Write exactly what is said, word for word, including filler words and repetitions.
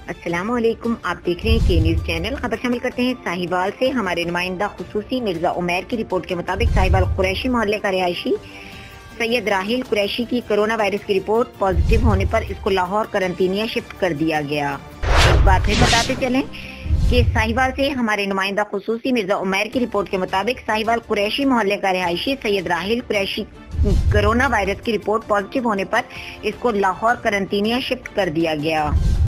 السلام علیکم، آپ دیکھ رہے ہیں کے نیوز چینل۔ خبر شامل کرتے ہیں ساہیوال سے۔ ہمارے نمائندہ خصوصی مرزا عمیر کی رپورٹ کے مطابق ساہیوال قریشی محلے کا رہائشی سید راحیل قریشی کی کرونا وائرس کی رپورٹ پازیٹیو ہونے پر اس کو لاہور قرنطینیہ شفٹ کر دیا گیا۔ ایک بار پھر بتاتے چلیں کہ ساہیوال سے ہمارے نمائندہ خصوصی مرزا عمیر کی رپورٹ کے مطابق ساہیوال قریشی محلے کا رہائشی سید راحیل قریشی کرونا وائرس کی رپورٹ پازیٹیو ہونے پر اس کو لاہور قرنطینیہ شفٹ کر دیا گیا۔